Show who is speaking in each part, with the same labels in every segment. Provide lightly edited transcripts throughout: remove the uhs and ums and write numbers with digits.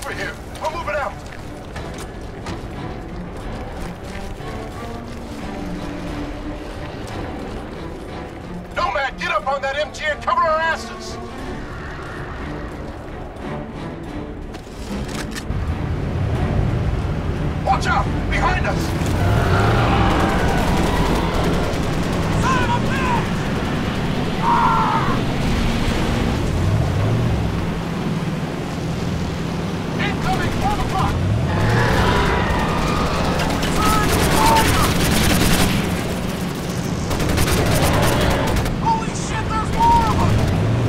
Speaker 1: over here. We're moving out. Nomad, get up on that MG and cover our asses. Watch out! Behind us! Son of a bitch! Ah! Incoming! 4 o'clock! Holy shit, there's more of them!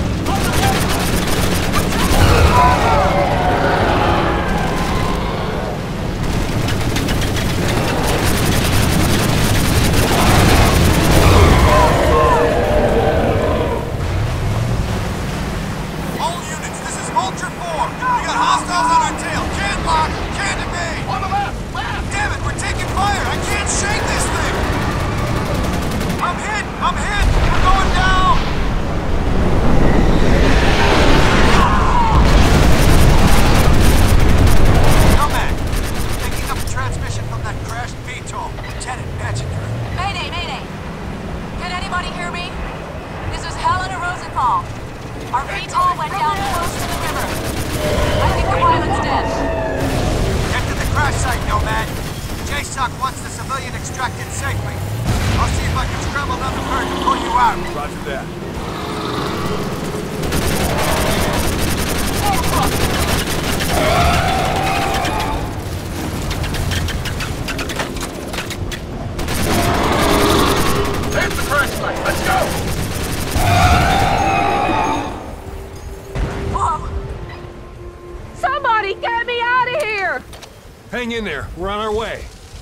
Speaker 2: Our VTOL went down close to the river. I think the pilot's dead.
Speaker 3: Get to the crash site, Nomad. JSOC wants the civilian extracted safely. I'll see if I can scramble another bird to pull you out.
Speaker 1: Roger that. There's the crash site. Let's go!
Speaker 2: Somebody get me out of here!
Speaker 1: Hang in there. We're on our way.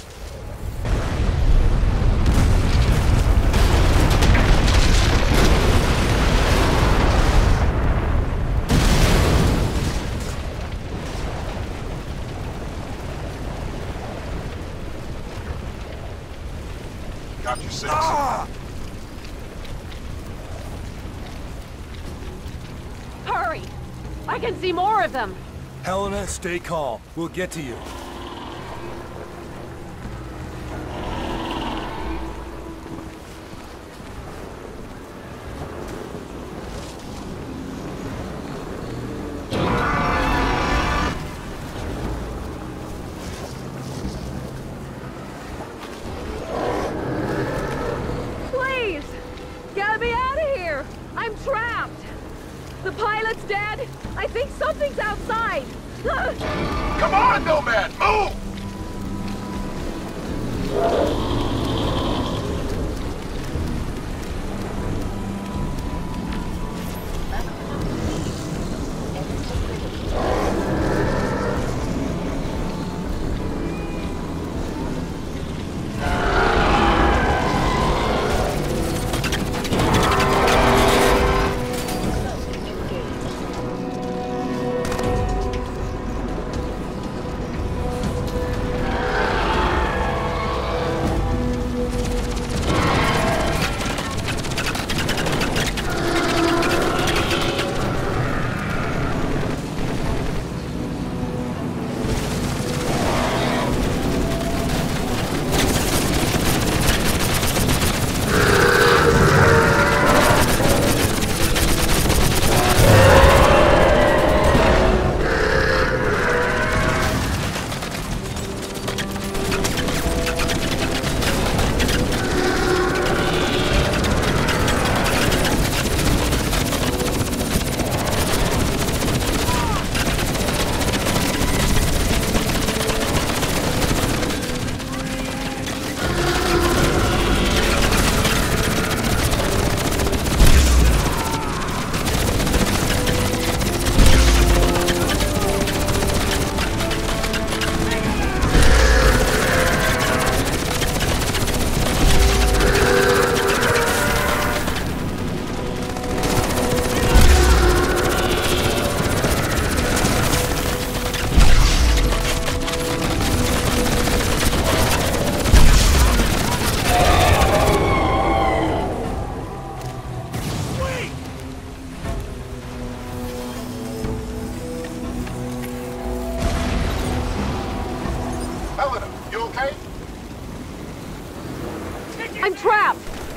Speaker 1: Got you 6.
Speaker 2: Hurry! I can see more of them!
Speaker 1: Helena, stay calm. We'll get to you.
Speaker 2: Please! Get me out of here! I'm trapped! The pilot's dead! I think something's outside!
Speaker 1: Come on, Nomad! Move!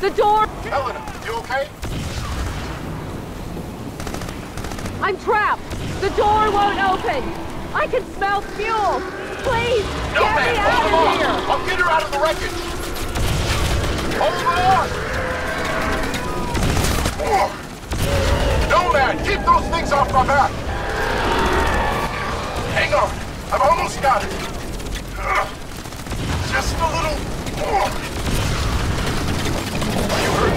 Speaker 2: The door!
Speaker 1: Helena, you okay?
Speaker 2: I'm trapped! The door won't open! I can smell fuel! Please,
Speaker 1: No,
Speaker 2: get
Speaker 1: man,
Speaker 2: me
Speaker 1: hold
Speaker 2: out
Speaker 1: on!
Speaker 2: of here!
Speaker 1: I'll get her out of the wreckage! Hold on! No, man, keep those things off my back! Hang on, I've almost got it! Just a little... You hurt?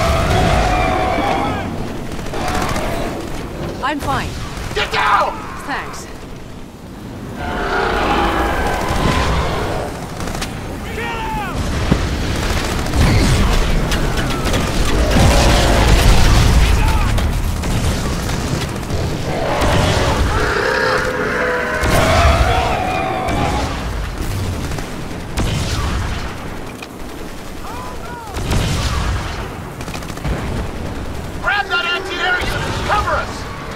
Speaker 4: I'm fine.
Speaker 1: Get down!
Speaker 4: Thanks.
Speaker 1: Grab that anti-air unit! Cover us!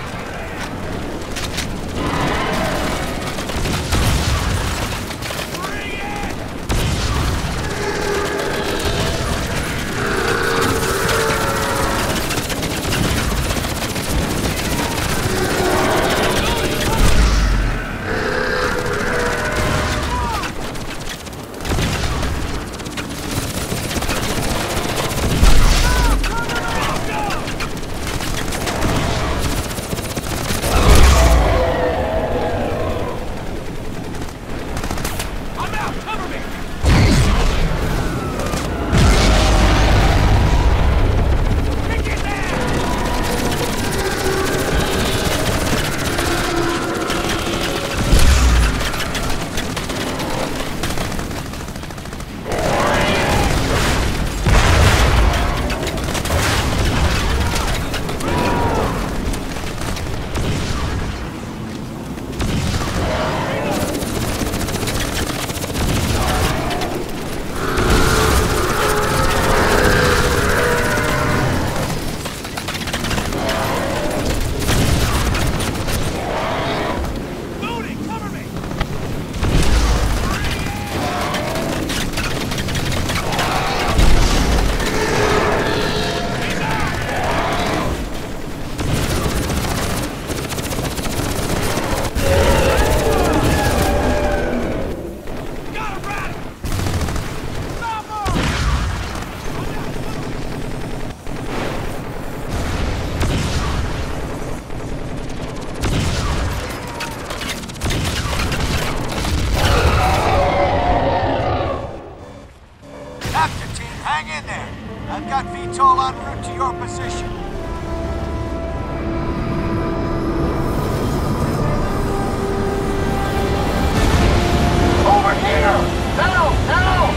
Speaker 3: Captain team, hang in there. I've got VTOL en route to your position.
Speaker 1: Over here! Now! Now!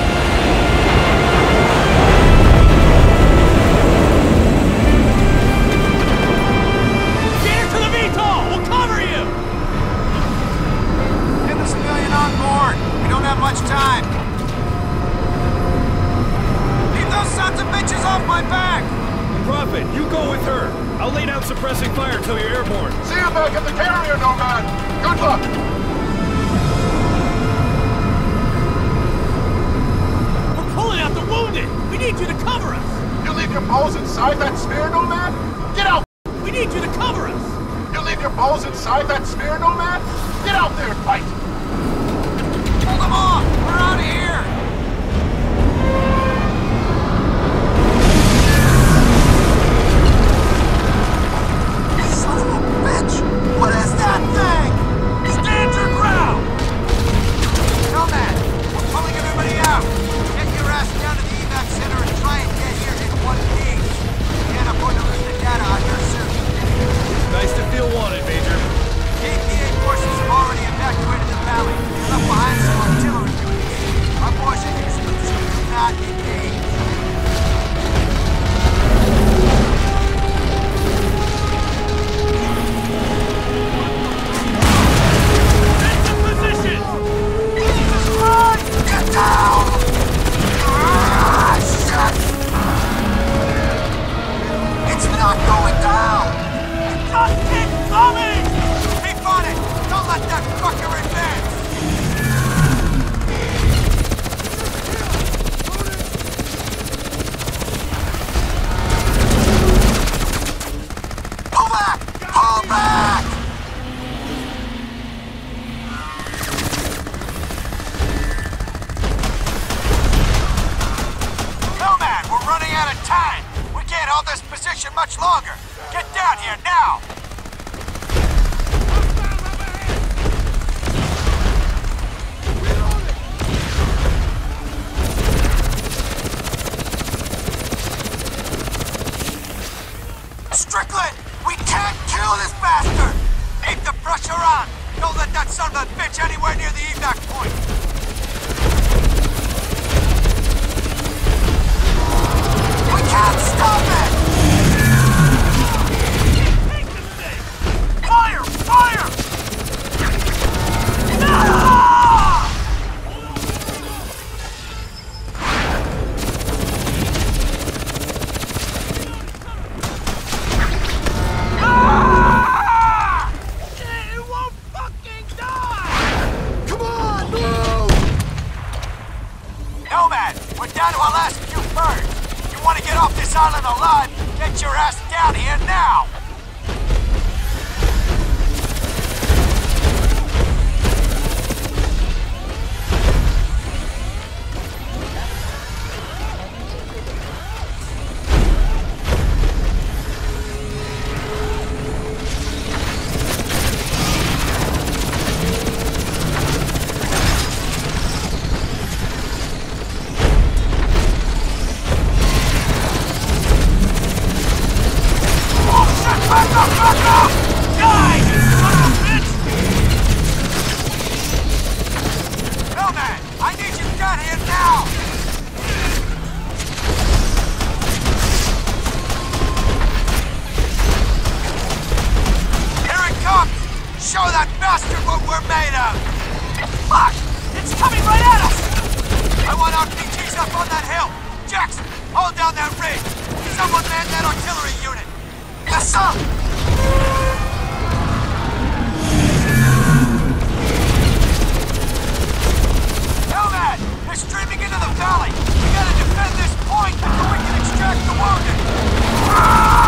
Speaker 5: Get her to the VTOL! We'll cover you!
Speaker 3: Get the civilian on board. We don't have much time. Leave those sons of bitches off my back!
Speaker 5: Prophet, you go with her. I'll lay down suppressing fire till you're airborne.
Speaker 1: See you back at the carrier, Nomad! Good luck!
Speaker 5: We're pulling out the wounded! We need you to cover us!
Speaker 1: You leave your balls inside that sphere, Nomad? Get out!
Speaker 5: We need you to cover us!
Speaker 1: You leave your balls inside that sphere, Nomad? Get out there and fight!
Speaker 3: Hold them off! We're out of here! Son of a bitch! What is that thing?
Speaker 5: Stand your ground!
Speaker 3: Nomad, we're pulling everybody out. Get your ass down to the evac center and try and get here in one piece. Can't afford to lose the data on your suit.
Speaker 5: Nice to feel wanted, Major.
Speaker 3: KPA forces have already evacuated the Get down here now! Strickland! We can't kill this bastard! Keep the pressure on! Don't let that son of a bitch anywhere near the evac point! We can't stop it! Take this thing! Fire! Fire! No! Down to our last few birds. You want to get off this island alive? Get your ass down here now! Show that bastard what we're made of! Fuck! It's coming right at us! I want RPGs up on that hill! Jackson, hold down that ridge! Someone man that artillery unit! Yes, sir! Nomad! They're streaming into the valley! We gotta defend this point until we can extract the wounded!